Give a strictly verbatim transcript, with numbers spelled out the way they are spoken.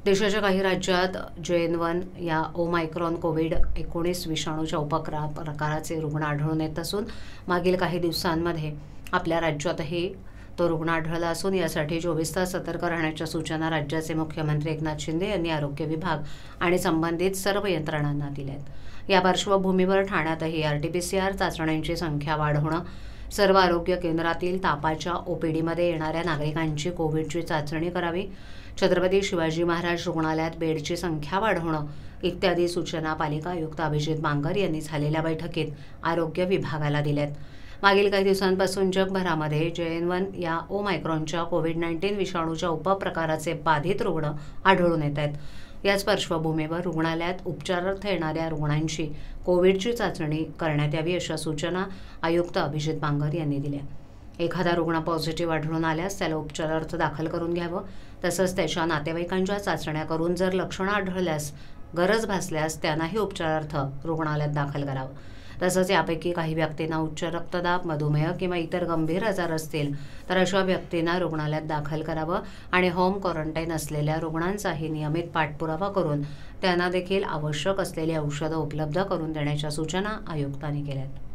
देशाच्या काही राज्यात जे एन वन या ओमायक्रॉन कोविड एकोणीस विषाणूच्या उपक्रा प्रकाराचे रुग्ण आढळून येत असून मागील काही दिवसांमध्ये आपल्या राज्यातही तो रुग्ण आढळला असून यासाठी चोवीस तास सतर्क राहण्याच्या सूचना राज्याचे मुख्यमंत्री एकनाथ शिंदे यांनी आरोग्य विभाग आणि संबंधित सर्व यंत्रणांना दिल्या आहेत। या पार्श्वभूमीवर ठाण्यातही R T P C R चाचण्यांची संख्या वाढवणं, सर्व आरोग्य केंद्रातील तापाच्या ओ पी डीमध्ये येणाऱ्या नागरिकांची कोविडची चाचणी करावी, छत्रपती शिवाजी महाराज रुग्णालयात बेडची संख्या वाढवणं इत्यादी सूचना पालिका आयुक्त अभिजित बांगर यांनी झालेल्या बैठकीत आरोग्य विभागाला दिल्यात। मागील काही दिवसांपासून जगभरामध्ये जे एन वन या ओमायक्रॉनच्या कोविड नाईन्टीन विषाणूच्या उपप्रकाराचे बाधित रुग्ण आढळून येत आहेत। याच पार्श्वभूमीवर रुग्णालयात उपचारार्थ येणाऱ्या रुग्णांची कोविडची चाचणी करण्यात यावी अशा सूचना आयुक्त अभिजित बांगर यांनी दिल्या। एखादा रुग्ण पॉझिटिव्ह आढळून आल्यास त्याला उपचारार्थ दाखल करून घ्यावं, तसंच त्याच्या नातेवाईकांच्या चाचण्या करून जर लक्षणं आढळल्यास गरज भासल्यास त्यांनाही उपचारार्थ रुग्णालयात दाखल करावं। तसंच यापैकी काही व्यक्तींना उच्च रक्तदाब, मधुमेह किंवा इतर गंभीर आजार असतील तर अशा व्यक्तींना रुग्णालयात दाखल करावं आणि होम क्वारंटाईन असलेल्या रुग्णांचाही नियमित पाठपुरावा करून त्यांना देखील आवश्यक असलेली औषधं उपलब्ध करून देण्याच्या सूचना आयुक्तांनी केल्यात।